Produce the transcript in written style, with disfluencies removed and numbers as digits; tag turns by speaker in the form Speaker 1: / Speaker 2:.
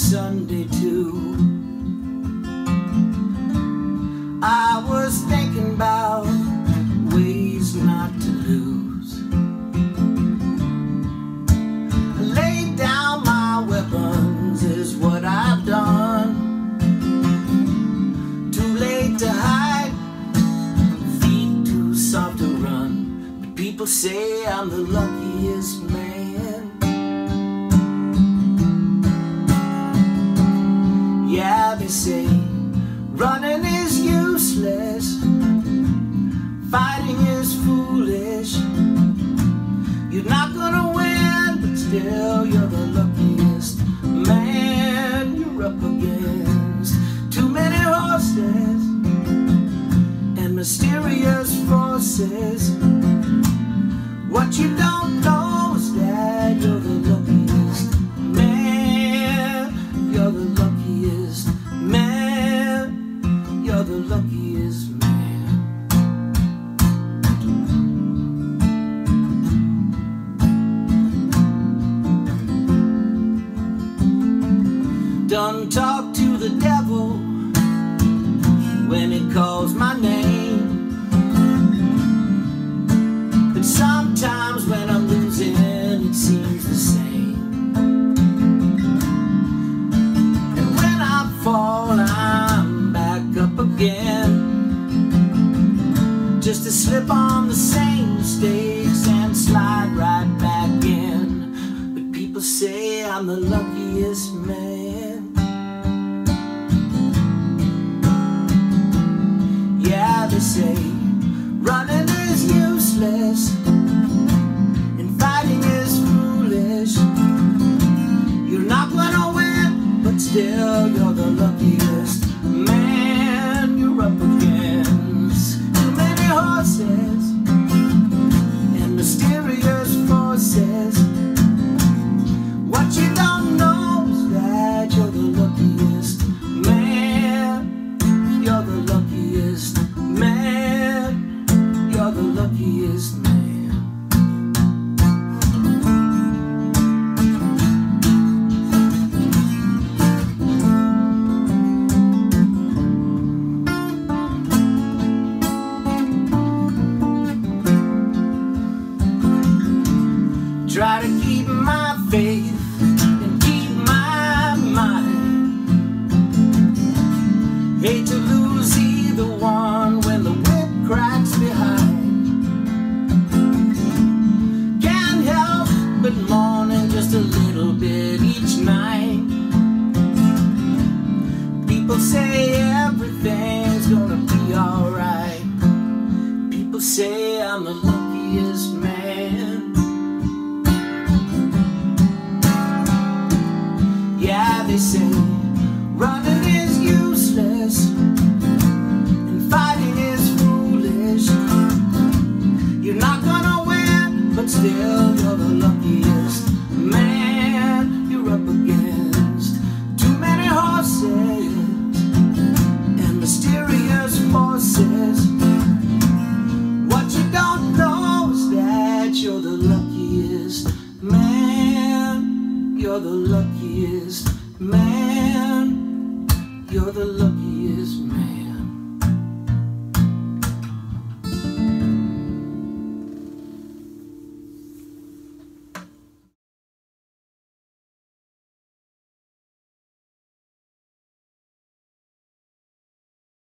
Speaker 1: Sunday too. I was thinking about ways not to lose. I laid down my weapons is what I've done. Too late to hide, feet too soft to run. But people say I'm the luckiest man. Yeah, they say running is useless, fighting is foolish. You're not gonna win, but still you're the luckiest man you're up against. Too many horses and mysterious forces. What you don't know is that you're the luckiest man. You're the luckiest man. You're the luckiest man. Done talk to the devil when it calls my name. But sometimes when I'm losing, it seems the same. And when I fall, I'm back up again, just to slip on the same mistakes and slide right back in. But people say I'm the luckiest man. Yeah, they say running is useless and fighting is foolish. You're not gonna win, but still you're the luckiest man you're up against. Too many horses and mysterious forces. What you don't know is that you're the luckiest man. You're the luckiest man. You're the luckiest man. Try to keep my faith and keep my mind. Hate to lose either one when the whip cracks behind. Can't help but mourning just a little bit each night. People say everything's gonna be alright. People say I'm the luckiest man. Yeah, they say running is useless and fighting is foolish. You're not gonna win, but still you're the luckiest man you're up against. Too many horses and mysterious forces. What you don't know is that you're the luckiest man. You're the luckiest man. You're the luckiest man.